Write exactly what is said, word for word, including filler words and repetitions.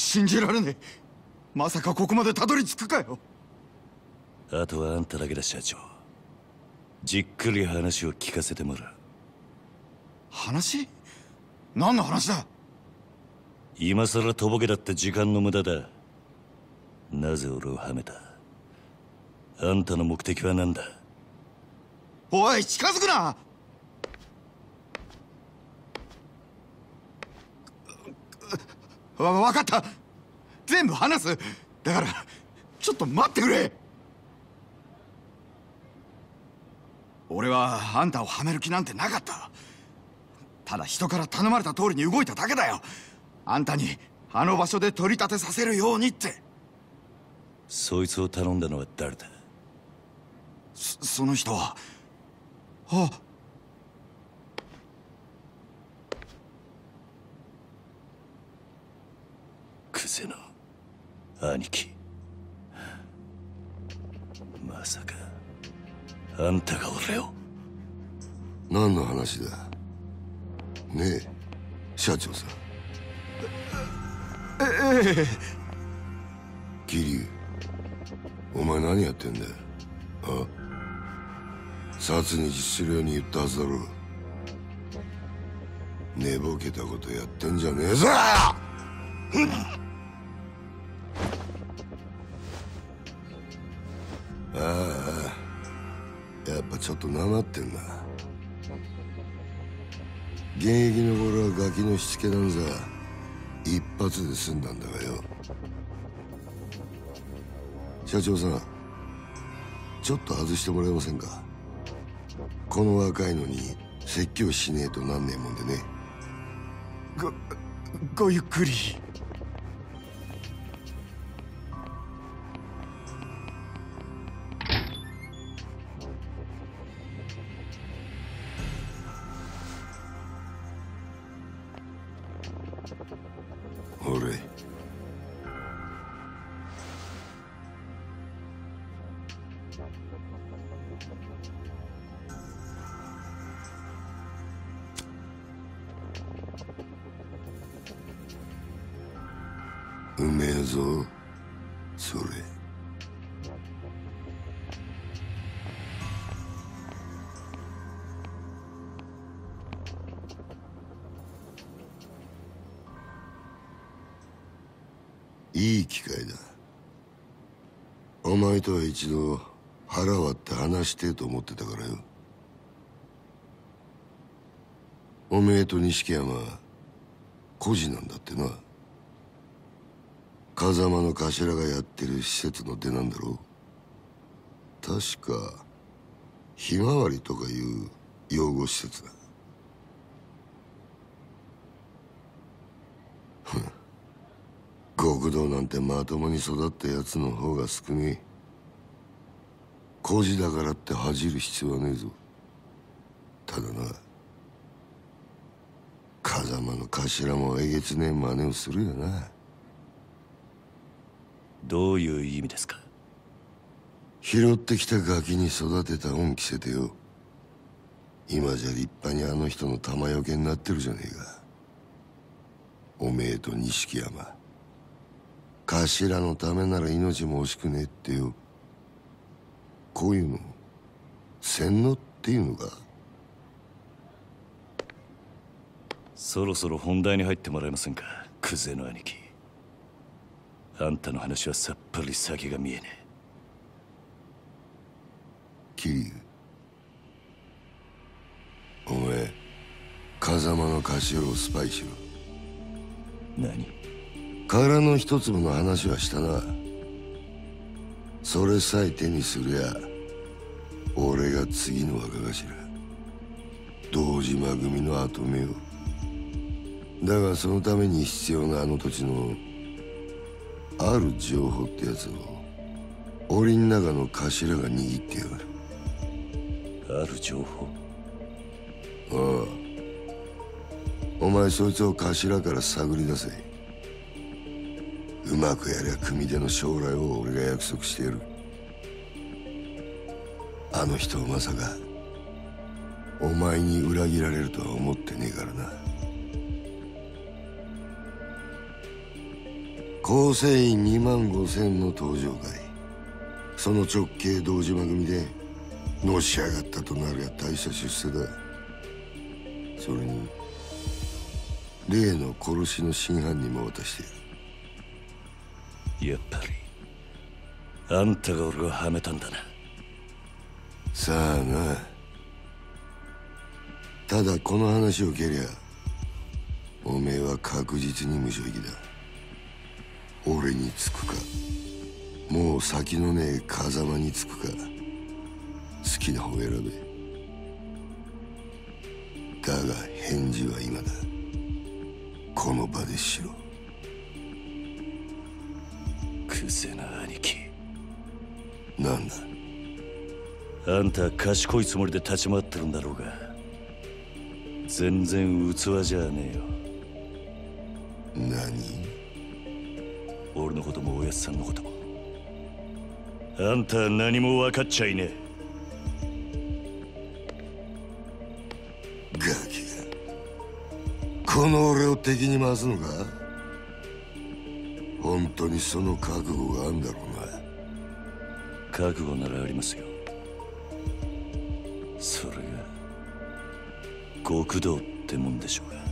信じられねえ。まさかここまでたどり着くかよ。 あとはあんただけだ、社長。じっくり話を聞かせてもらう。 話？何の話だ？ 今さらとぼけだって時間の無駄だ。なぜ俺をはめた？あんたの目的は何だ？ おい、近づくな！わ、わかった。全部話す。だからちょっと待ってくれ。俺はあんたをはめる気なんてなかった。ただ人から頼まれた通りに動いただけだよ。あんたにあの場所で取り立てさせるようにって。 そいつを頼んだのは誰だ？ そ, その人はあクゼの兄貴。まさかあんたが俺を。 何の話だねえ社長さん。 えええ桐生、お前何やってんだよ。あ殺に実するように言ったはずだろう。寝ぼけたことやってんじゃねえぞ。ああ、やっぱちょっとなまってんな。現役の頃はガキのしつけなんざ一発で済んだんだがよ。社長さん、ちょっと外してもらえませんか。この若いのに説教しねえとなんねえもんでね。 ごごゆっくり。 俺うめえぞそれ。いい機会だ。お前とは一度腹割って話してえと思ってたからよ。おめえと錦山孤児なんだってな。風間の頭がやってる施設の出なんだろう。確かひまわりとかいう養護施設だ。極道なんてまともに育ったやつの方が少ねえ。孤児だからって恥じる必要はねえぞ。ただな、風間の頭もえげつねえ真似をするよな。 どういう意味ですか？ 拾ってきたガキに育てた恩着せてよ。今じゃ立派にあの人の玉よけになってるじゃねえか。おめえと錦山、頭のためなら命も惜しくねえってよ。こういうの洗脳っていうのか。 そろそろ本題に入ってもらえませんか、クゼの兄貴。あんたの話はさっぱり先が見えねえ。 桐生、お前風間の頭をスパイしろ。 何？ 殻の一粒の話はしたな。それさえ手にすりゃ俺が次の若頭、堂島組の跡目を。だがそのために必要なあの土地のある情報ってやつを檻の中の頭が握ってやがる。 ある情報？ ああ、お前そいつを頭から探り出せ。うまくやりゃ組手の将来を俺が約束してやる。あの人をまさかお前に裏切られるとは思ってねえからな。 構成員にまんごせんの登場会、その直系堂島組でのし上がったとなるや大した出世だ。それに例の殺しの真犯人も渡してやる。 やっぱりあんたが俺をはめたんだな。 さあな。ただこの話を蹴りゃおめえは確実に無所行きだ。俺につくか、もう先のねえ風間につくか、好きな方選べ。だが返事は今だ。この場でしろ。 クゼな兄貴。 なんだ。 あんたは賢いつもりで立ち回ってるんだろうが、全然器じゃねえよ。 何？ 俺のこともおやっさんのことも。あんたは何も分かっちゃいねえ。ガキがこの俺を敵に回すのか？本当にその覚悟があんだろうな。 覚悟ならありますよ。それが極道ってもんでしょうが。